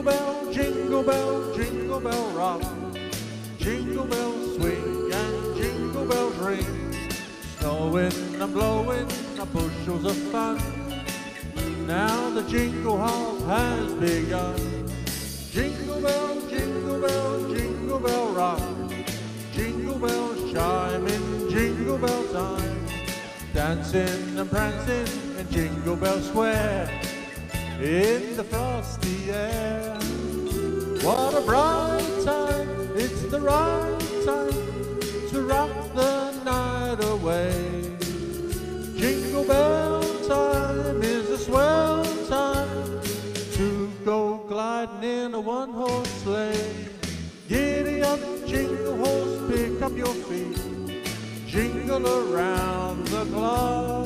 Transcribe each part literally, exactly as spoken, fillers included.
Jingle bell, jingle bell, jingle bell rock. Jingle bells swing and jingle bells ring. Snowing and blowing are bushels of fun. Now the jingle hop has begun. Jingle bell, jingle bell, jingle bell rock. Jingle bells chime in jingle bell time. Dancing and prancing in Jingle Bell Square in the frosty air. What a bright time, it's the right time to rock the night away. Jingle bell time is a swell time to go gliding in a one-horse sleigh. Giddy up, jingle horse, pick up your feet. Jingle around the clock.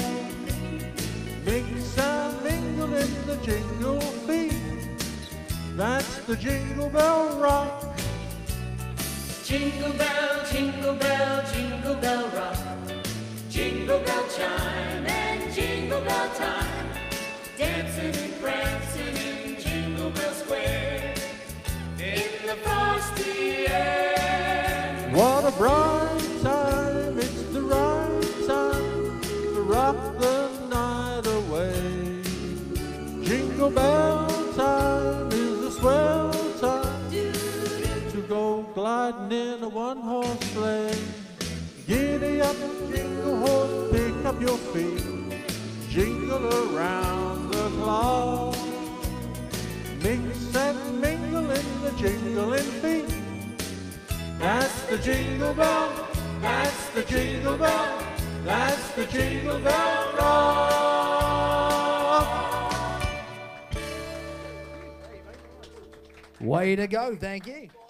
Mix and mingle in the jingle beat. That's the Jingle Bell Rock. Jingle bell, jingle bell, jingle bell rock. Jingle bell chime and jingle bell time. Dancing and prancing in Jingle Bell Square in the frosty air. What a bright time, it's the right time to rock the night away. Jingle bell time is a swell time to go gliding in a one-horse sleigh. Giddy up, jingle horse, pick up your feet. Jingle around the clock. Mix and mingle in the jingling beat. That's the Jingle Bell, that's the Jingle Bell, that's the Jingle Bell Rock. Way to go, thank you.